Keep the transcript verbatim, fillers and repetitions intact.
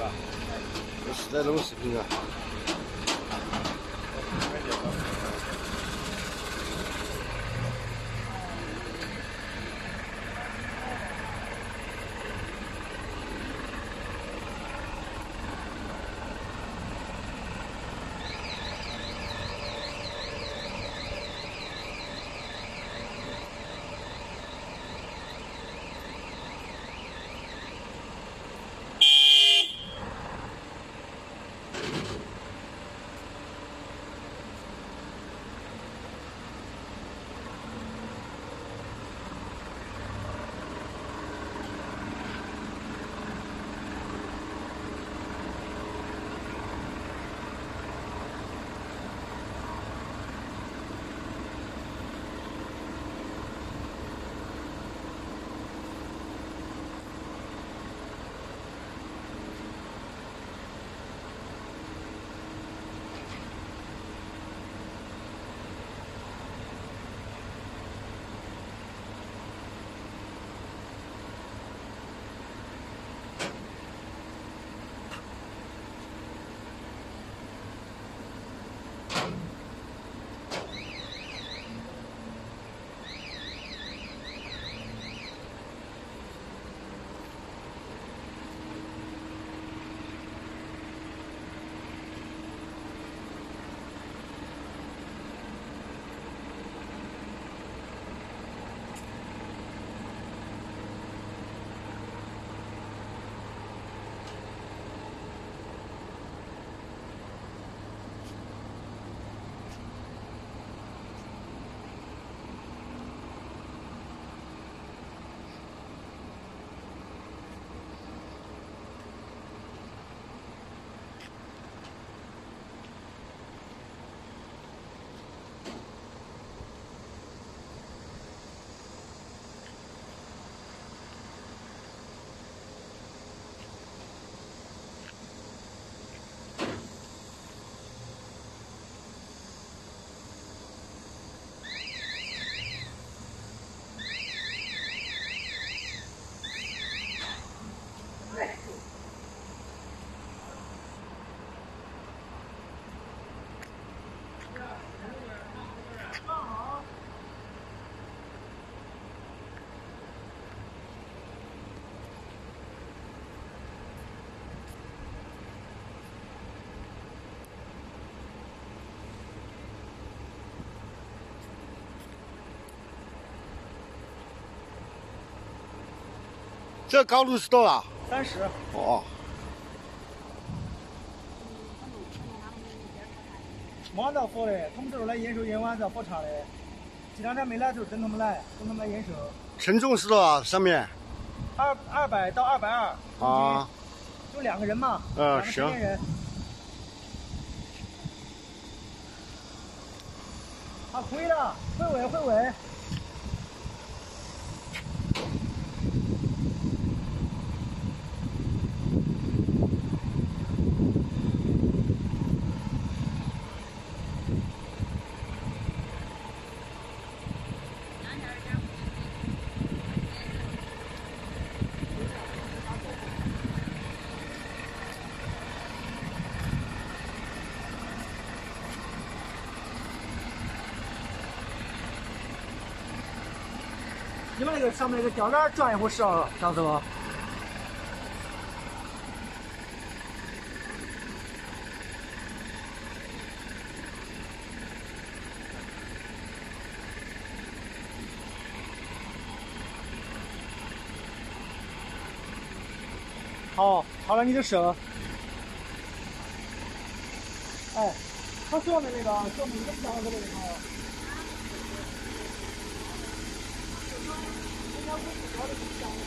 吧？ 我是在录视频啊。 这高度是多少？ 三十。 哦。 马上佛的，他们都是来验收验完再复查的。这两天没来的时候等他们来，等他们来验收。 称重是多少？上面？ 二二百到二百二。啊。就两个人嘛。 嗯、 呃，行。人。啊，回了，回尾，回尾。 你们那个上面那个吊杆转一会儿上上什么？好，好了，你的手。哎，他上面那个上面那个箱子那个好。 应该不是高的，